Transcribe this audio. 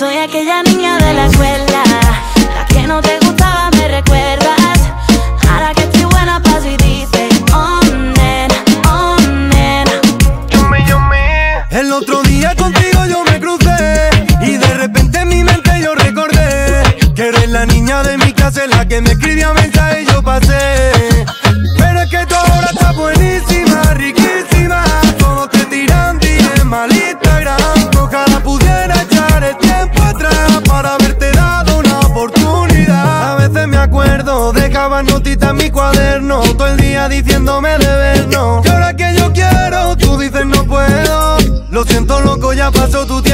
Soy aquella niña de la escuela, la que no te gustaba, me recuerdas. Ahora que estoy buena paso y dice, oh nena, oh nena. El otro día contigo yo me crucé y de repente en mi mente yo recordé que eres la niña de mi clase, la que me escribía mensajes y yo pasé. Pero es que tú ahora estás buenísima, riquísima. Todos te tiran DM al Instagram. Ojalá pudiera echar el tiempo atrás para haberte dado una oportunidad. A veces me acuerdo, dejabas notitas en mi cuaderno, todo el día diciéndome de vernos. Y ahora que yo quiero, tú dices no puedo. Lo siento loco, ya pasó tu tiempo.